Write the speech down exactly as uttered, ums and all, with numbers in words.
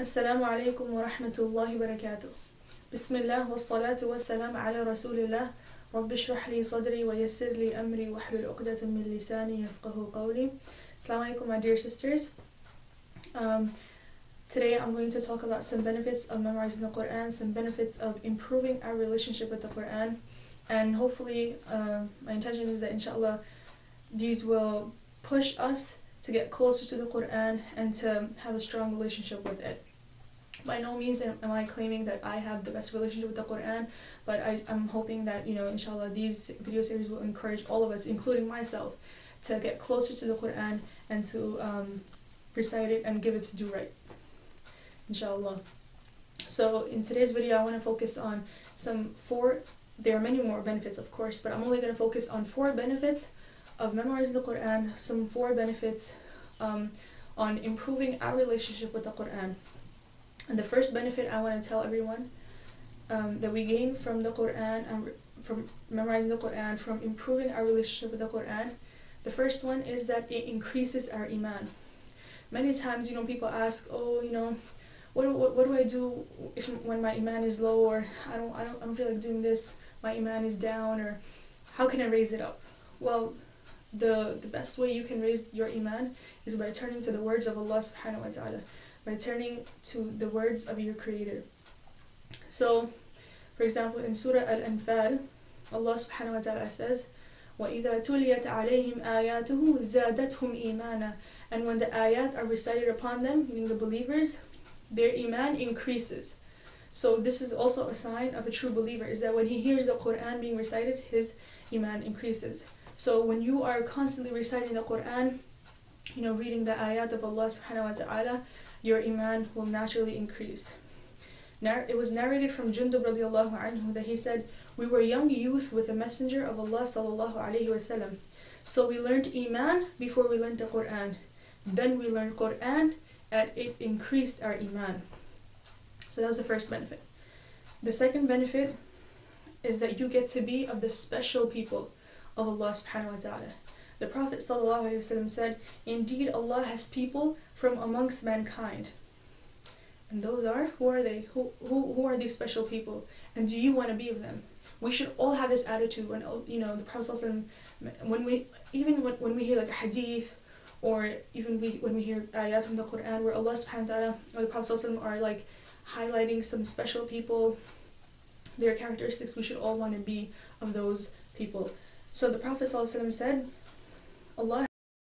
السلام عليكم ورحمة الله وبركاته. بسم الله والصلاة والسلام على رسول الله. رب اشرح لي صدري ويسر لي أمري واحلل عقدة من لساني يفقه قولي. Assalamu alaikum, my dear sisters. Um, today I'm going to talk about some benefits of memorizing the Quran, some benefits of improving our relationship with the Quran, and hopefully uh, my intention is that inshallah these will push us to get closer to the Quran and to have a strong relationship with it. By no means am I claiming that I have the best relationship with the Quran, but I, I'm hoping that, you know, inshallah, these video series will encourage all of us, including myself, to get closer to the Quran and to um, recite it and give its due right, inshallah. So in today's video, I want to focus on some four, there are many more benefits, of course, but I'm only going to focus on four benefits of memorizing the Quran, some four benefits um, on improving our relationship with the Quran. And the first benefit I want to tell everyone um, that we gain from the Quran, and from memorizing the Quran, from improving our relationship with the Quran, the first one is that it increases our iman. Many times, you know, people ask, oh, you know, what do, what, what do I do if when my iman is low, or I don't, I don't, I don't feel like doing this, my iman is down, or how can I raise it up? Well, the the best way you can raise your iman is by turning to the words of Allah subhanahu wa ta'ala, by turning to the words of your Creator. So, for example, in Surah Al-Anfal, Allah subhanahu wa ta'ala says, وَإِذَا تُلِيَتْ عَلَيْهِمْ آيَاتُهُ زَادَتْهُمْ إِيمَانًا. And when the ayat are recited upon them, meaning the believers, their iman increases. So this is also a sign of a true believer, is that when he hears the Quran being recited, his iman increases. So when you are constantly reciting the Quran, you know, reading the ayat of Allah subhanahu wa ta'ala, your iman will naturally increase. Now, it was narrated from Jundub radiallahu anhu that he said, we were young youth with the Messenger of Allah sallallahu alayhi wasallam. So we learned iman before we learned the Quran. Then we learned Quran and it increased our iman. So that was the first benefit. The second benefit is that you get to be of the special people of Allah subhanahu wa ta'ala. The Prophet sallallahu alayhi wasallam said, indeed Allah has people from amongst mankind. And those are, who are they? Who, who, who are these special people? And do you want to be of them? We should all have this attitude when, you know, the Prophet sallallahu alayhi wasallam, when we, even when, when we hear like a hadith, or even we, when we hear ayat from the Quran where Allah subhanahu wa ta'ala or the Prophet sallallahu alayhi wasallam are like highlighting some special people, their characteristics, we should all want to be of those people. So the Prophet sallallahu alayhi wasallam said, Allah